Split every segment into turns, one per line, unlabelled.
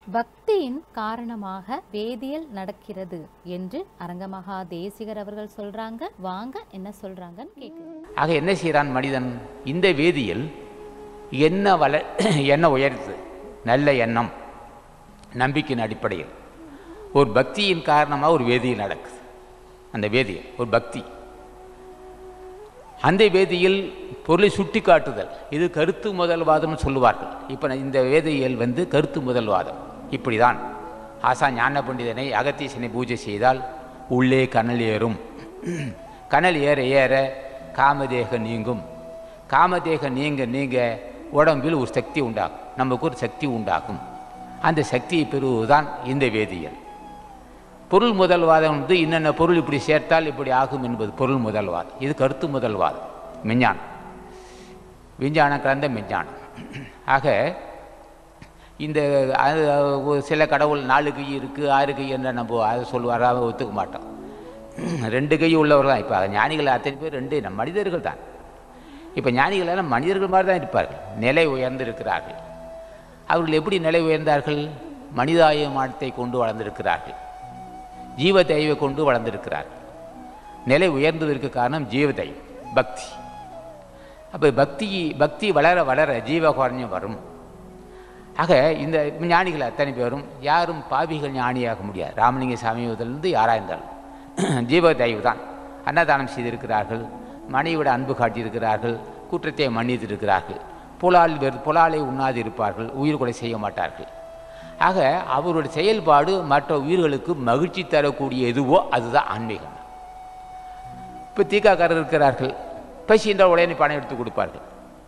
பக்தியின் காரணமாக வேதியியல் நடக்கிறது என்று அரங்கமகா தேசிகர் அவர்கள் சொல்றாங்க. வாங்க என்ன சொல்றாங்கன்னு கேட்குறேன்.
ஆக என்ன செய்கிறான் மனிதன்? இந்த வேதியியல் என்ன உயர்த்து நல்ல எண்ணம் நம்பிக்கையின் அடிப்படையில் ஒரு பக்தியின் காரணமாக ஒரு வேதியியல் நடக்குது. அந்த வேதியியல் ஒரு பக்தி. அந்த வேதியியல் பொருளை சுட்டி காட்டுதல், இது கருத்து முதல்வாதம்னு சொல்லுவார்கள். இப்போ இந்த வேதியியல் கருத்து முதல்வாதம். இப்படி தான் ஆசா ஞான பண்டிதனை அகத்தீசனை பூஜை செய்தால் உள்ளே கனல் ஏறும். கனல் ஏற ஏற காமதேகம் நீங்கும். காமதேகம் நீங்க உடம்பில் ஒரு சக்தி உண்டாகும், நமக்கு ஒரு சக்தி உண்டாகும். அந்த சக்தியை பெறுவதுதான் இந்த வேதியியல். பொருள் முதல்வாதம் இன்னென்ன பொருள் இப்படி சேர்த்தால் இப்படி ஆகும் என்பது பொருள் முதல்வாதம். இது கருத்து முதல்வாதம். விஞ்ஞானம், விஞ்ஞானம் கலந்த விஞ்ஞானம். ஆக இந்த சில கடவுள் 4 கை இருக்குது 6 கை என்ன நம்ம அதை சொல்லுவாராக ஒத்துக்க மாட்டோம். 2 கை உள்ளவர் தான். இப்போ ஞானிகள் அத்தனை பேர் 2 மனிதர்கள் தான். இப்போ ஞானிகள் எல்லாம் மனிதர்கள் மாதிரி தான் இருப்பார்கள். நிலை உயர்ந்து இருக்கிறார்கள். அவர்கள் எப்படி நிலை உயர்ந்தார்கள்? மனிதாயமானத்தை கொண்டு வளர்ந்திருக்கிறார்கள், ஜீவ தெய்வை கொண்டு வளர்ந்திருக்கிறார்கள். நிலை உயர்ந்ததற்கு காரணம் ஜீவ தெய்வம், பக்தி. அப்போ பக்தி வளர வளர ஜீவகாரண்யம் வரும். ஆக இந்த ஞானிகள் அத்தனை பேரும் யாரும் பாவிகள் ஞானியாக முடியாது. ராமலிங்க சாமியிலிருந்து யாராக இருந்தாலும் ஜீவ தெய்வம் தான். அன்னதானம் செய்திருக்கிறார்கள், மனைவியோட அன்பு காட்டியிருக்கிறார்கள், குற்றத்தை மன்னித்திருக்கிறார்கள், புலாலை உண்ணாது இருப்பார்கள், உயிர் கொலை செய்ய மாட்டார்கள். ஆக அவருடைய செயல்பாடு மற்ற உயிர்களுக்கு மகிழ்ச்சி தரக்கூடிய எதுவோ அதுதான் ஆன்மீகம். இப்போ தீக்காக்காரர் இருக்கிறார்கள், பசி என்ற உடனே பணம் எடுத்து கொடுப்பார்கள்.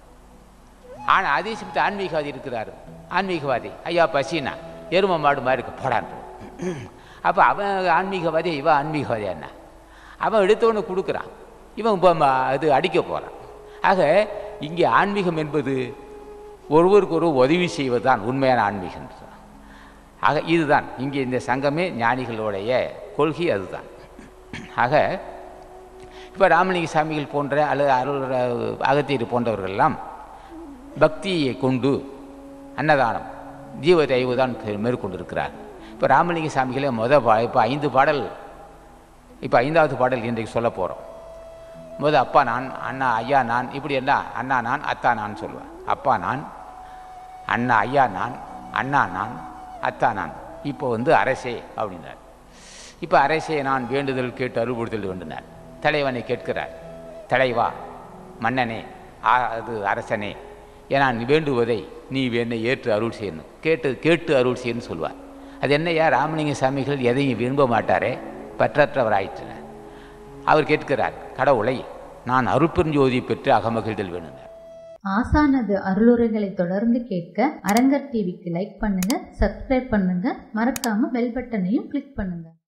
ஆனால் அதே சமயத்தில் ஆன்மீகவாதி இருக்கிறார். ஆன்மீகவாதி ஐயா பசினா எரும மாடு மாதிரி இருக்க போடான். அப்போ அவன் ஆன்மீகவாதி, இவன் ஆன்மீகவாதி என்ன? அவன் எடுத்தவொன்னு கொடுக்குறான், இவன் இப்போ அது அடிக்க போகிறான். ஆக இங்கே ஆன்மீகம் என்பது ஒருவருக்கு ஒரு உதவி செய்வது தான் உண்மையான ஆன்மீகம். ஆக இதுதான் இங்கே இந்த சங்கமே ஞானிகளுடைய கொள்கை, அதுதான். ஆக இப்போ ராமலிங்க சாமிகள் போன்ற அல்லது அகத்தியர் போன்றவர்களெல்லாம் பக்தியை கொண்டு அன்னதானம் ஜீவ தெய்வ தான் மேற்கொண்டிருக்கிறார். இப்போ ராமலிங்க சாமிகளே இப்போ 5 பாடல், இப்போ 5வது பாடல் இன்றைக்கு சொல்ல போகிறோம். அப்பா நான், அண்ணா ஐயா நான், இப்படி என்ன அண்ணா நான் அத்தா நான் சொல்லுவேன். அப்பா நான், அண்ணா ஐயா நான், அண்ணா நான், அத்தா நான். இப்போ அரசே அப்படின்னார். இப்போ அரசே நான் வேண்டுதல் கேட்டு அருள்படுத்தல் வேண்டினார். தலைவனை கேட்கிறார், தலைவா மன்னனே அது அரசனே, ஏன்னா நீ வேண்டுவதை நீ என்னை ஏற்று அருள் செய்யணும், கேட்டு அருள் செய்யணும்னு சொல்லுவார். அது என்னையா ராமலிங்க சாமிகள் எதையும் விரும்ப மாட்டாரே, பற்றற்றவர் ஆயிற்று. அவர் கேட்கிறார், கடவுளை நான் அருட்பெருஞ்சோதி பெற்று அகமகிழ்தல் வேணுனார்.
ஆசானது அருளுரைகளை தொடர்ந்து கேட்க அரங்கர் டிவிக்கு லைக் பண்ணுங்க, சப்ஸ்கிரைப் பண்ணுங்க, மறக்காம பெல் பட்டனையும் கிளிக் பண்ணுங்க.